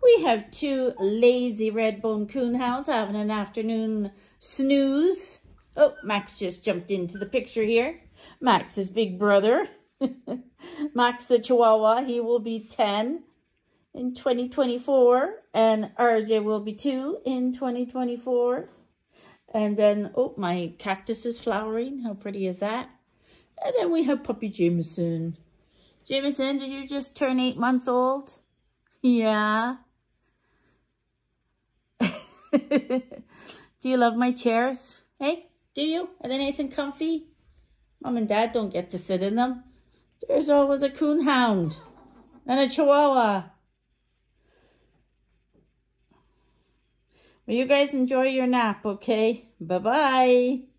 We have two lazy Redbone Coonhounds having an afternoon snooze. Oh, Max just jumped into the picture here. Max's big brother. Max the chihuahua, he will be 10 in 2024. And RJ will be 2 in 2024. And then, oh, my cactus is flowering. How pretty is that? And then we have puppy Jameson. Jameson, did you just turn 8 months old? Yeah. Do you love my chairs? Hey, do you? Are they nice and comfy? Mom and Dad don't get to sit in them. There's always a coonhound and a chihuahua. Well, you guys enjoy your nap, okay? Bye-bye.